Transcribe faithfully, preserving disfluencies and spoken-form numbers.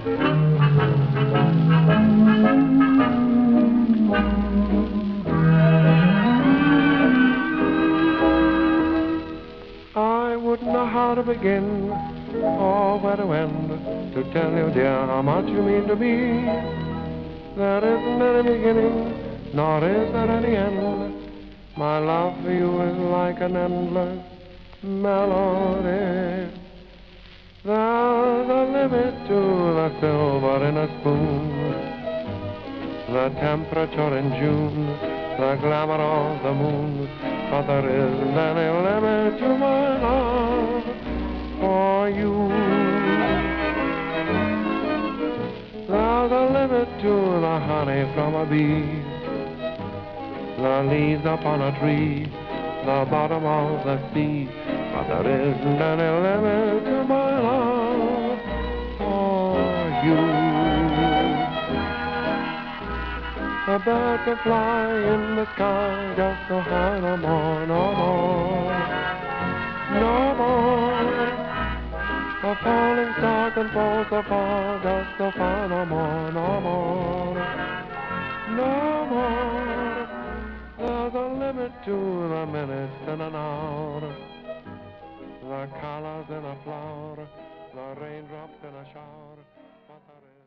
I wouldn't know how to begin or where to end to tell you, dear, how much you mean to me. There isn't any beginning, nor is there any end. My love for you is like an endless melody. There's a limit to the silver in a spoon, the temperature in June, the glamour of the moon, but there isn't any limit to my love for you. There's a limit to the honey from a bee, the leaves upon a tree, the bottom of the sea, but there isn't any limit to my love for you. The birds that fly in the sky just so high, no more, no more, no more. The falling star can fall so far, just so far, no more, no more, no more. There's a limit to the minutes in an hour, the colors in a flower, the raindrops in a shower, but there is